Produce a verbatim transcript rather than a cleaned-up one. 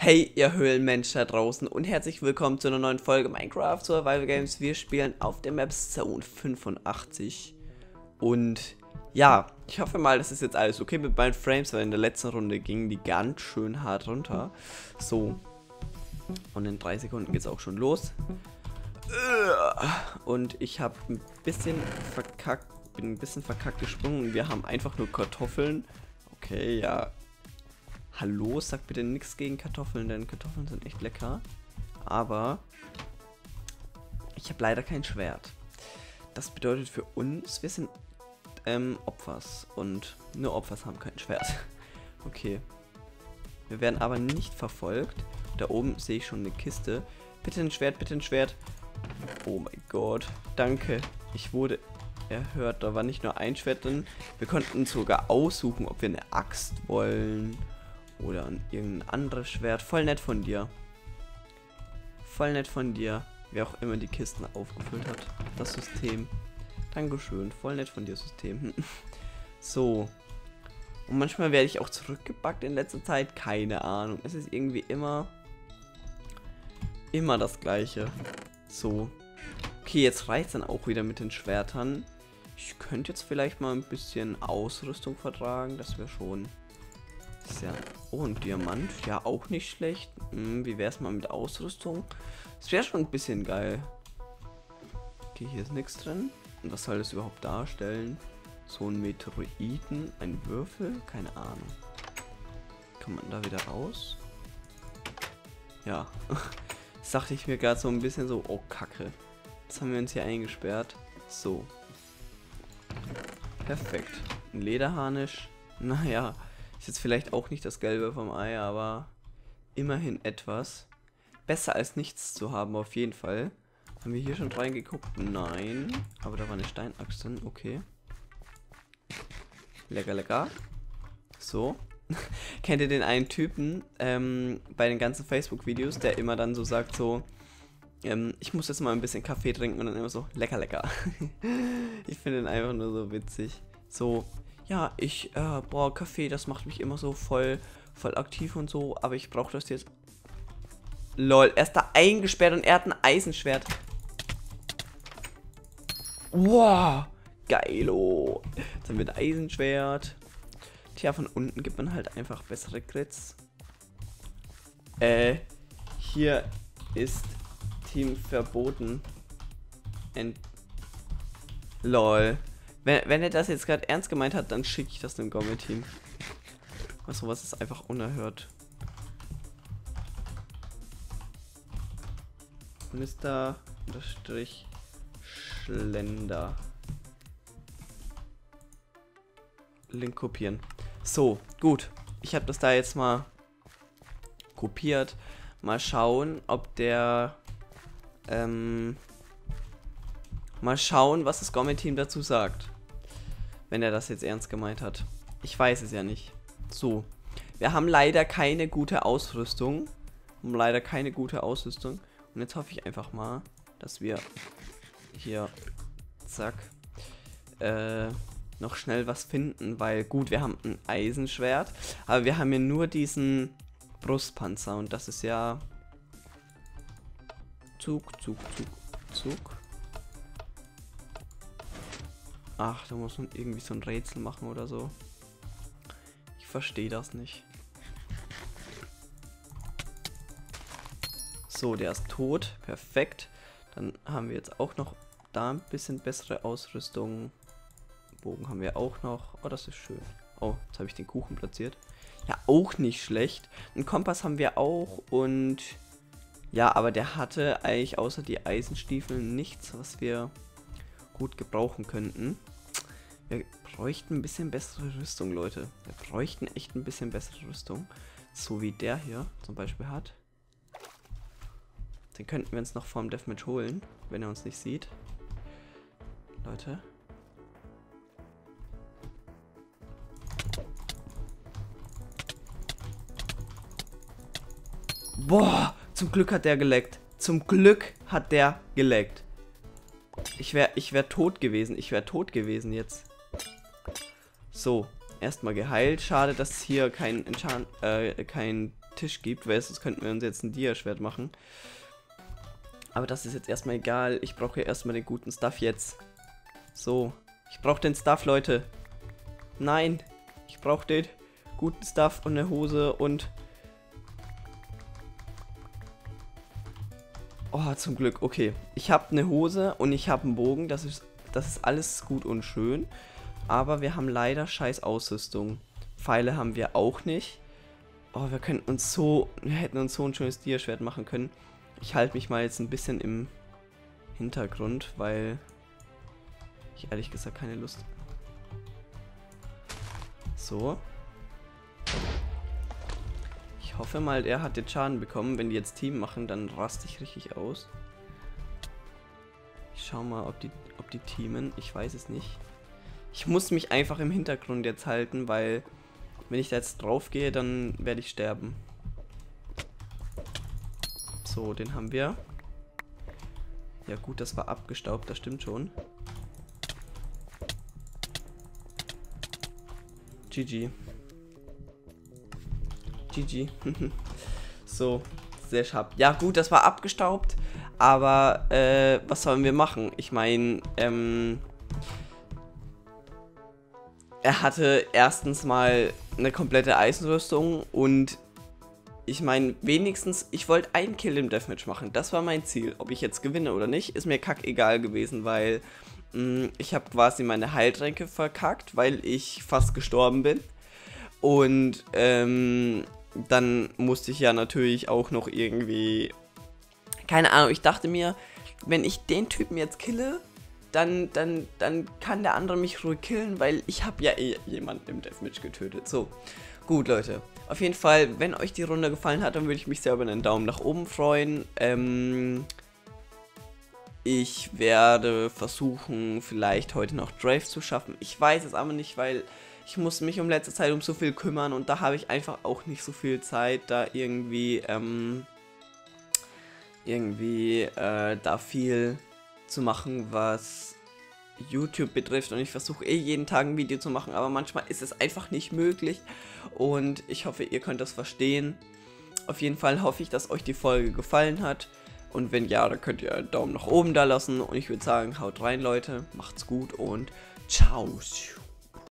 Hey, ihr Höhlenmensch da draußen und herzlich willkommen zu einer neuen Folge Minecraft Survival Games. Wir spielen auf der Map Zone fünfundachtzig. Und ja, ich hoffe mal, das ist jetzt alles okay mit meinen Frames, weil in der letzten Runde gingen die ganz schön hart runter. So. Und in drei Sekunden geht es auch schon los. Und ich habe ein bisschen verkackt, bin ein bisschen verkackt gesprungen. Wir haben einfach nur Kartoffeln. Okay, ja. Hallo, sag bitte nichts gegen Kartoffeln, denn Kartoffeln sind echt lecker. Aber ich habe leider kein Schwert. Das bedeutet für uns, wir sind ähm, Opfers. Und nur Opfers haben kein Schwert. Okay. Wir werden aber nicht verfolgt. Da oben sehe ich schon eine Kiste. Bitte ein Schwert, bitte ein Schwert. Oh mein Gott. Danke. Ich wurde erhört. Da war nicht nur ein Schwert drin. Wir konnten sogar aussuchen, ob wir eine Axt wollen. Oder an irgendein anderes Schwert. Voll nett von dir. Voll nett von dir. Wer auch immer die Kisten aufgefüllt hat. Das System. Dankeschön. Voll nett von dir, System. So. Und manchmal werde ich auch zurückgebackt in letzter Zeit. Keine Ahnung. Es ist irgendwie immer... Immer das Gleiche. So. Okay, jetzt reicht es dann auch wieder mit den Schwertern. Ich könnte jetzt vielleicht mal ein bisschen Ausrüstung vertragen. Das wäre schon... Das ist ja... Oh, ein Diamant. Ja, auch nicht schlecht. Hm, wie wäre es mal mit Ausrüstung? Das wäre schon ein bisschen geil. Okay, hier ist nichts drin. Und was soll das überhaupt darstellen? So ein Meteoriten, ein Würfel? Keine Ahnung. Kann man da wieder raus? Ja. Das dachte ich mir gerade so ein bisschen so, oh Kacke. Jetzt haben wir uns hier eingesperrt. So. Perfekt. Ein Lederharnisch. Naja. Ist jetzt vielleicht auch nicht das Gelbe vom Ei, aber immerhin etwas. Besser als nichts zu haben, auf jeden Fall. Haben wir hier schon reingeguckt? Nein. Aber da war eine Steinaxt drin, okay. Lecker, lecker. So. Kennt ihr den einen Typen ähm, bei den ganzen Facebook-Videos, der immer dann so sagt so, ähm, ich muss jetzt mal ein bisschen Kaffee trinken und dann immer so, lecker, lecker. Ich finde den einfach nur so witzig. So. Ja, ich, äh, boah, Kaffee, das macht mich immer so voll, voll aktiv und so, aber ich brauche das jetzt. Lol, er ist da eingesperrt und er hat ein Eisenschwert. Wow, geilo. Jetzt haben wir ein Eisenschwert. Tja, von unten gibt man halt einfach bessere Crits. Äh, hier ist Team verboten. Ent Lol. Wenn, wenn er das jetzt gerade ernst gemeint hat, dann schicke ich das dem Gomme-Team. Was sowas ist einfach unerhört. Mister Unterstrich Schlender. Link kopieren. So, gut. Ich habe das da jetzt mal kopiert. Mal schauen, ob der... Ähm... Mal schauen, was das Gomme-Team dazu sagt. Wenn er das jetzt ernst gemeint hat. Ich weiß es ja nicht. So. Wir haben leider keine gute Ausrüstung. Wir haben leider keine gute Ausrüstung. Und jetzt hoffe ich einfach mal, dass wir hier, zack, äh, noch schnell was finden. Weil gut, wir haben ein Eisenschwert. Aber wir haben hier nur diesen Brustpanzer. Und das ist ja... Zug, Zug, Zug, Zug. Ach, da muss man irgendwie so ein Rätsel machen oder so. Ich verstehe das nicht. So, der ist tot. Perfekt. Dann haben wir jetzt auch noch da ein bisschen bessere Ausrüstung. Bogen haben wir auch noch. Oh, das ist schön. Oh, jetzt habe ich den Kuchen platziert. Ja, auch nicht schlecht. Einen Kompass haben wir auch und... Ja, aber der hatte eigentlich außer die Eisenstiefel nichts, was wir... gut gebrauchen könnten. Wir bräuchten ein bisschen bessere Rüstung, Leute. Wir bräuchten echt ein bisschen bessere Rüstung. So wie der hier zum Beispiel hat. Den könnten wir uns noch vorm Deathmatch holen, wenn er uns nicht sieht. Leute. Boah, zum Glück hat der geleckt. Zum Glück hat der geleckt. Ich wäre ich wär tot gewesen. Ich wäre tot gewesen jetzt. So, erstmal geheilt. Schade, dass hier kein Enchant, äh, kein Tisch gibt, weil sonst könnten wir uns jetzt ein Dia-Schwert machen. Aber das ist jetzt erstmal egal. Ich brauche ja erstmal den guten Stuff jetzt. So, ich brauche den Stuff, Leute. Nein, ich brauche den guten Stuff und eine Hose und... Oh, zum Glück, okay. Ich habe eine Hose und ich habe einen Bogen. Das ist, das ist alles gut und schön. Aber wir haben leider scheiß Ausrüstung. Pfeile haben wir auch nicht. Oh, wir könnten uns so... Wir hätten uns so ein schönes Dia-Schwert machen können. Ich halte mich mal jetzt ein bisschen im Hintergrund, weil ich ehrlich gesagt keine Lust. So. Ich hoffe mal, der hat den Schaden bekommen. Wenn die jetzt Team machen, dann raste ich richtig aus. Ich schau mal, ob die, ob die teamen. Ich weiß es nicht. Ich muss mich einfach im Hintergrund jetzt halten, weil wenn ich da jetzt drauf gehe, dann werde ich sterben. So, den haben wir. Ja gut, das war abgestaubt, das stimmt schon. G G. G G. So, sehr scharf. Ja gut, das war abgestaubt, aber äh, was sollen wir machen? Ich meine, ähm, er hatte erstens mal eine komplette Eisenrüstung und ich meine, wenigstens, ich wollte einen Kill im Deathmatch machen. Das war mein Ziel. Ob ich jetzt gewinne oder nicht, ist mir kackegal gewesen, weil mh, ich habe quasi meine Heiltränke verkackt, weil ich fast gestorben bin. Und ähm, dann musste ich ja natürlich auch noch irgendwie, keine Ahnung, ich dachte mir, wenn ich den Typen jetzt kille, dann, dann, dann kann der andere mich ruhig killen, weil ich habe ja eh jemanden im Deathmatch getötet. So, gut Leute. Auf jeden Fall, wenn euch die Runde gefallen hat, dann würde ich mich sehr über einen Daumen nach oben freuen. Ähm, ich werde versuchen, vielleicht heute noch Drive zu schaffen. Ich weiß es aber nicht, weil ich muss mich um letzte Zeit um so viel kümmern und da habe ich einfach auch nicht so viel Zeit, da irgendwie, ähm, irgendwie, äh, da viel zu machen, was YouTube betrifft, und ich versuche eh jeden Tag ein Video zu machen, aber manchmal ist es einfach nicht möglich und ich hoffe, ihr könnt das verstehen. Auf jeden Fall hoffe ich, dass euch die Folge gefallen hat und wenn ja, dann könnt ihr einen Daumen nach oben da lassen und ich würde sagen, haut rein Leute, macht's gut und ciao.